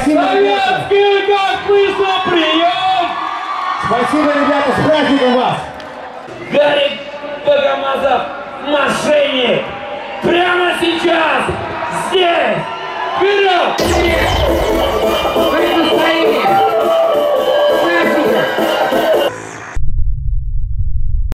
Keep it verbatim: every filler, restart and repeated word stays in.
Спасибо, ребята. Советский, как вышел прием! Спасибо, ребята, с праздником вас! Гарик Богомазов, мошенник! Прямо сейчас, здесь! Вперед!